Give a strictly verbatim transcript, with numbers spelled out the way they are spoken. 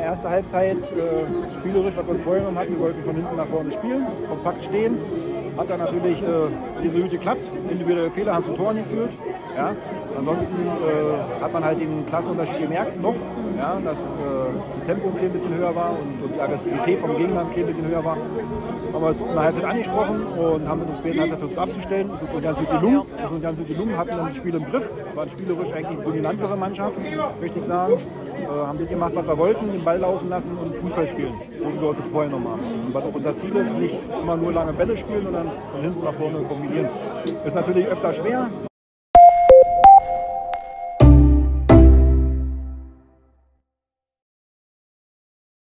erste Halbzeit äh, spielerisch, was wir uns vorgenommen hatten. Wir wollten von hinten nach vorne spielen, kompakt stehen. Hat dann natürlich äh, nicht so gut geklappt. Individuelle Fehler haben zu Toren geführt. Ja. Ansonsten äh, hat man halt den Klassenunterschied gemerkt noch, ja, dass äh, das Tempo ein klein bisschen höher war und, und die Aggressivität vom Gegner ein klein bisschen höher war. Haben wir uns in der Halbzeit angesprochen und haben mit uns zweiten Halbzeit versucht abzustellen. Das ist uns ganz gut gelungen. Das ist uns ganz gut gelungen, hatten dann das Spiel im Griff. Waren spielerisch eigentlich eine dominantere Mannschaft, möchte ich sagen. Äh, haben das gemacht, was wir wollten, den Ball laufen lassen und Fußball spielen, so wie wir uns das vorher genommen haben. Und was auch unser Ziel ist, nicht immer nur lange Bälle spielen, sondern von hinten nach vorne kombinieren. Ist natürlich öfter schwer,